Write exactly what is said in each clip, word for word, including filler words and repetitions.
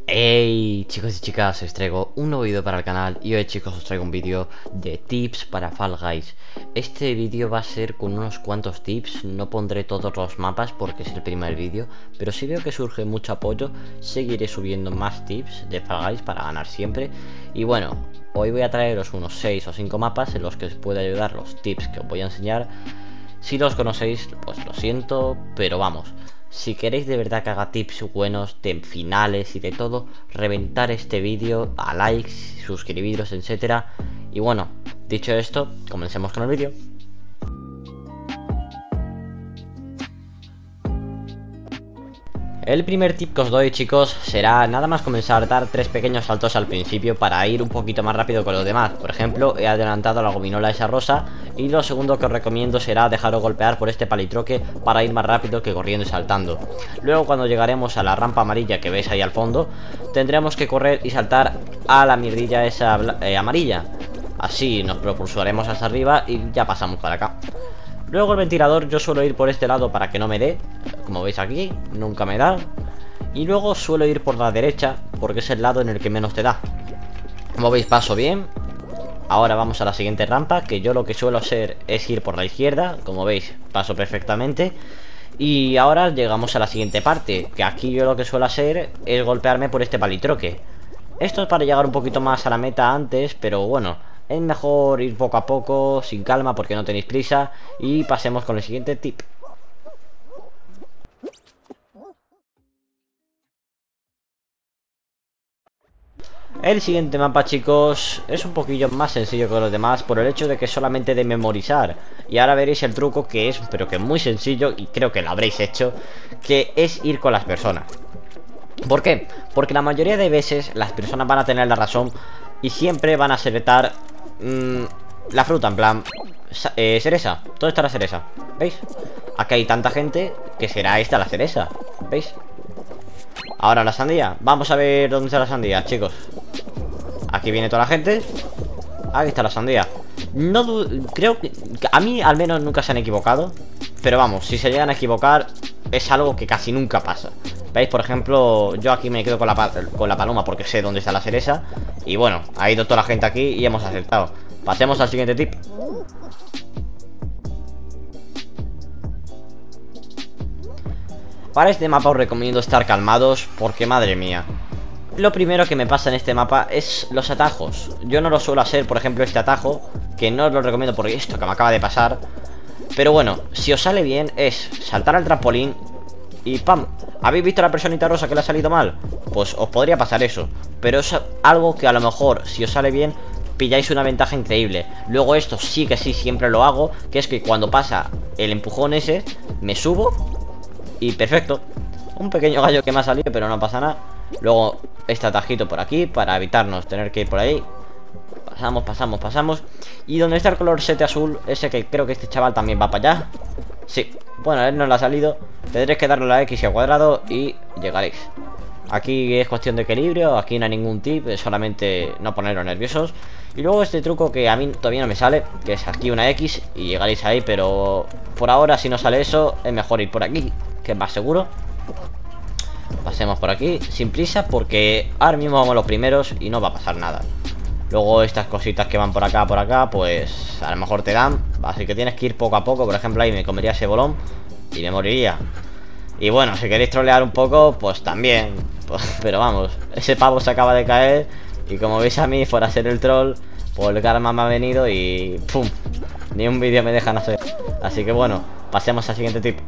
Hey chicos y chicas, os traigo un nuevo vídeo para el canal y hoy chicos os traigo un vídeo de tips para Fall Guys. Este vídeo va a ser con unos cuantos tips, no pondré todos los mapas porque es el primer vídeo, pero si veo que surge mucho apoyo, seguiré subiendo más tips de Fall Guys para ganar siempre. Y bueno, hoy voy a traeros unos seis o cinco mapas en los que os puede ayudar los tips que os voy a enseñar. Si los conocéis, pues lo siento, pero vamos. Si queréis de verdad que haga tips buenos de finales y de todo, reventar este vídeo a likes, suscribiros, etcétera. Y bueno, dicho esto, comencemos con el vídeo. El primer tip que os doy, chicos, será nada más comenzar a dar tres pequeños saltos al principio para ir un poquito más rápido con los demás. Por ejemplo, he adelantado la gominola esa rosa. Y lo segundo que os recomiendo será dejaros golpear por este palitroque para ir más rápido que corriendo y saltando. Luego, cuando llegaremos a la rampa amarilla que veis ahí al fondo, tendremos que correr y saltar a la mierdilla esa eh, amarilla. Así nos propulsaremos hasta arriba y ya pasamos para acá. Luego el ventilador yo suelo ir por este lado para que no me dé. Como veis aquí, nunca me da. Y luego suelo ir por la derecha porque es el lado en el que menos te da. Como veis, paso bien. Ahora vamos a la siguiente rampa, que yo lo que suelo hacer es ir por la izquierda. Como veis, paso perfectamente. Y ahora llegamos a la siguiente parte, que aquí yo lo que suelo hacer es golpearme por este palitroque. Esto es para llegar un poquito más a la meta antes, pero bueno, es mejor ir poco a poco, sin calma, porque no tenéis prisa. Y pasemos con el siguiente tip. El siguiente mapa, chicos, es un poquillo más sencillo que los demás por el hecho de que solamente de memorizar. Y ahora veréis el truco, que es, pero que muy sencillo, y creo que lo habréis hecho, que es ir con las personas. ¿Por qué? Porque la mayoría de veces las personas van a tener la razón y siempre van a acertar mmm, la fruta, en plan eh, cereza. ¿Dónde está la cereza? ¿Veis? Aquí hay tanta gente que será esta la cereza. ¿Veis? Ahora la sandía. Vamos a ver dónde está la sandía, chicos. Aquí viene toda la gente. Aquí está la sandía. No creo que a mí al menos nunca se han equivocado. Pero vamos, si se llegan a equivocar es algo que casi nunca pasa. ¿Veis? Por ejemplo, yo aquí me quedo con la, con la paloma porque sé dónde está la cereza. Y bueno, ha ido toda la gente aquí y hemos acertado. Pasemos al siguiente tip. Para este mapa os recomiendo estar calmados porque madre mía. Lo primero que me pasa en este mapa es los atajos. Yo no lo suelo hacer, por ejemplo, este atajo, que no os lo recomiendo por esto que me acaba de pasar. Pero bueno, si os sale bien es saltar al trampolín y ¡pam! ¿Habéis visto a la personita rosa que le ha salido mal? Pues os podría pasar eso. Pero es algo que a lo mejor, si os sale bien, pilláis una ventaja increíble. Luego esto sí que sí, siempre lo hago, que es que cuando pasa el empujón ese, me subo y perfecto. Un pequeño gallo que me ha salido, pero no pasa nada. Luego este atajito por aquí para evitarnos tener que ir por ahí. Pasamos, pasamos, pasamos. Y donde está el color sete azul, ese que creo que este chaval también va para allá. Sí, bueno, a él no le ha salido. Tendréis que darle la X y al cuadrado y llegaréis. Aquí es cuestión de equilibrio, aquí no hay ningún tip, es solamente no poneros nerviosos. Y luego este truco que a mí todavía no me sale, que es aquí una X y llegaréis ahí. Pero por ahora, si no sale eso, es mejor ir por aquí, que es más seguro. Pasemos por aquí, sin prisa, porque ahora mismo vamos los primeros y no va a pasar nada. Luego estas cositas que van por acá, por acá, pues a lo mejor te dan. Así que tienes que ir poco a poco. Por ejemplo, ahí me comería ese bolón y me moriría. Y bueno, si queréis trolear un poco, pues también. Pues, pero vamos, ese pavo se acaba de caer. Y como veis a mí, fuera a ser el troll, pues el karma me ha venido y ¡pum! Ni un vídeo me dejan hacer. Así que bueno, pasemos al siguiente tip.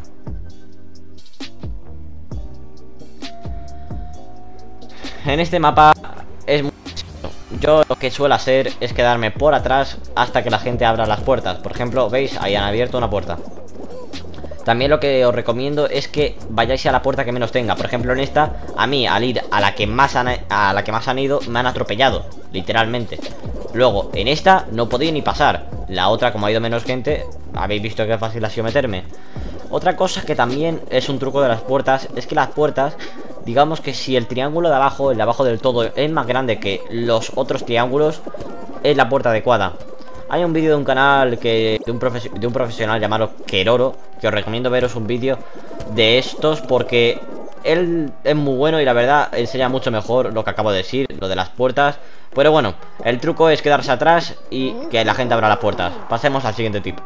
En este mapa es muy sencillo. Yo lo que suelo hacer es quedarme por atrás hasta que la gente abra las puertas. Por ejemplo, veis, ahí han abierto una puerta. También lo que os recomiendo es que vayáis a la puerta que menos tenga. Por ejemplo, en esta, a mí al ir a la que más han, a la que más han ido, me han atropellado, literalmente. Luego, en esta no podía ni pasar. La otra, como ha ido menos gente, habéis visto que fácil ha sido meterme. Otra cosa que también es un truco de las puertas es que las puertas, digamos que si el triángulo de abajo, el de abajo del todo, es más grande que los otros triángulos, es la puerta adecuada. Hay un vídeo de un canal que de un, profes de un profesional llamado Keroro, que os recomiendo veros un vídeo de estos porque Él es muy bueno y la verdad enseña mucho mejor lo que acabo de decir, lo de las puertas. Pero bueno, el truco es quedarse atrás y que la gente abra las puertas. Pasemos al siguiente tip.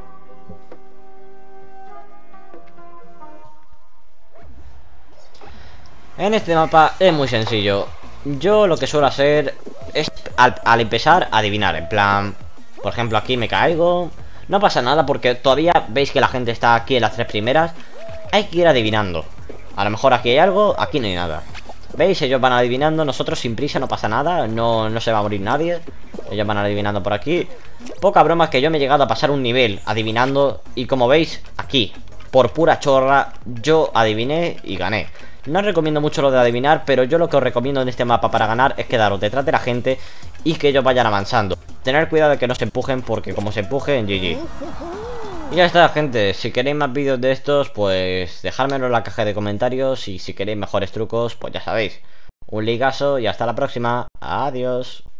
En este mapa es muy sencillo. Yo lo que suelo hacer es al, al empezar adivinar. En plan, por ejemplo, aquí me caigo. No pasa nada porque todavía veis que la gente está aquí en las tres primeras. Hay que ir adivinando. A lo mejor aquí hay algo, aquí no hay nada. ¿Veis? Ellos van adivinando, nosotros sin prisa, no pasa nada. No, no se va a morir nadie. Ellos van adivinando por aquí. Poca broma que yo me he llegado a pasar un nivel adivinando. Y como veis, aquí, por pura chorra, yo adiviné y gané. No os recomiendo mucho lo de adivinar, pero yo lo que os recomiendo en este mapa para ganar es quedaros detrás de la gente y que ellos vayan avanzando. Tener cuidado de que no se empujen porque como se empujen, G G. Y ya está, gente. Si queréis más vídeos de estos, pues dejármelo en la caja de comentarios. Y si queréis mejores trucos, pues ya sabéis. Un ligazo y hasta la próxima. Adiós.